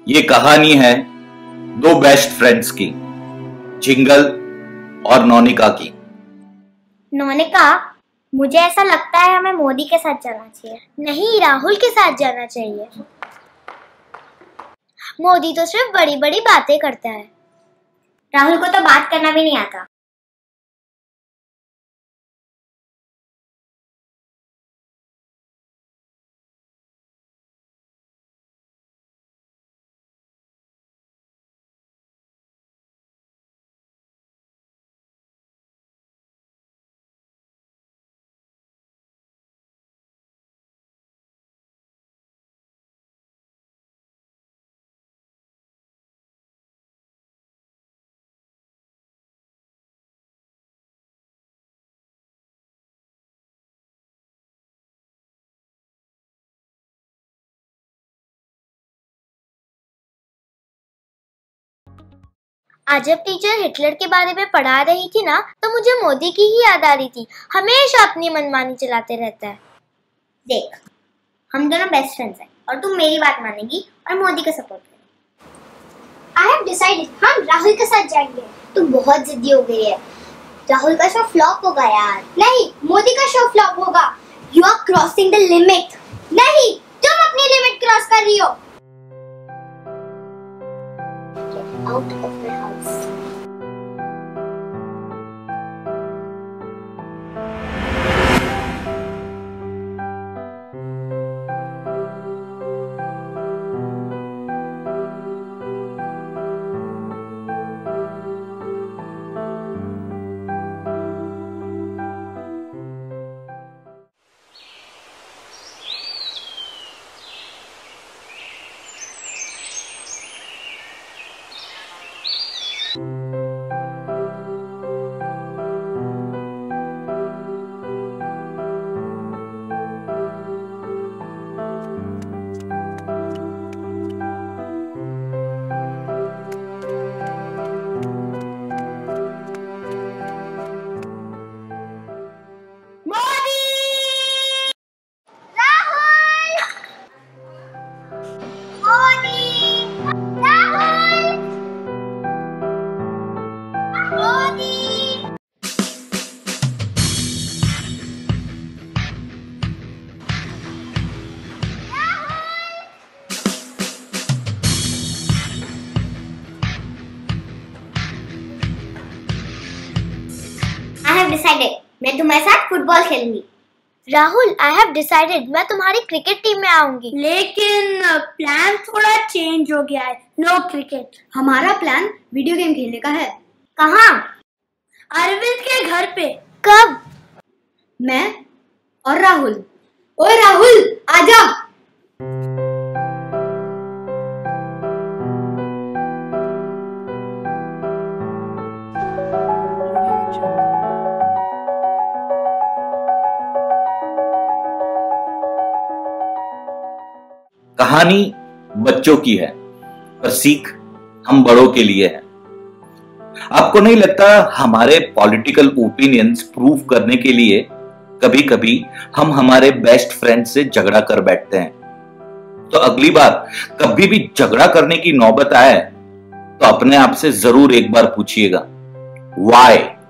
ये कहानी है दो बेस्ट फ्रेंड्स की, जिंगल और नोनिका की। नोनिका, मुझे ऐसा लगता है हमें मोदी के साथ जाना चाहिए। नहीं, राहुल के साथ जाना चाहिए। मोदी तो सिर्फ बड़ी बड़ी बातें करता है। राहुल को तो बात करना भी नहीं आता। आज जब टीचर हिटलर के बारे में पढ़ा रही थी ना, तो मुझे मोदी की ही याद आ रही थी। हमेशा अपनी मनमानी चलाते रहता है। देख, हम दोनों बेस्ट फ्रेंड्स हैं और तुम मेरी बात मानेगी और मोदी का सपोर्ट करेगी। I have decided, हम राहुल के साथ जाएंगे। तुम बहुत जिद्दी हो गई है। राहुल का शो फ्लॉप होगा यार। नहीं, मोदी का शो फ्लॉप होगा। You are crossing the limit। नहीं, तुम अपनी लिमिट क्रॉस कर रही हो। Get out of my house। I have decided, मैं तुम्हारे साथ फुटबॉल खेलूंगी। राहुल, I have decided, मैं तुम्हारी क्रिकेट टीम में आऊंगी। लेकिन प्लान थोड़ा चेंज हो गया है। No cricket. हमारा प्लान वीडियो गेम खेलने का है। कहाँ? अरविंद के घर पे। कब? मैं और राहुल। ओए राहुल, आजा। कहानी बच्चों की है, पर सीख हम बड़ों के लिए है। आपको नहीं लगता हमारे पॉलिटिकल ओपिनियंस प्रूव करने के लिए कभी कभी हम हमारे बेस्ट फ्रेंड से झगड़ा कर बैठते हैं? तो अगली बार कभी भी झगड़ा करने की नौबत आए तो अपने आप से जरूर एक बार पूछिएगा, व्हाई?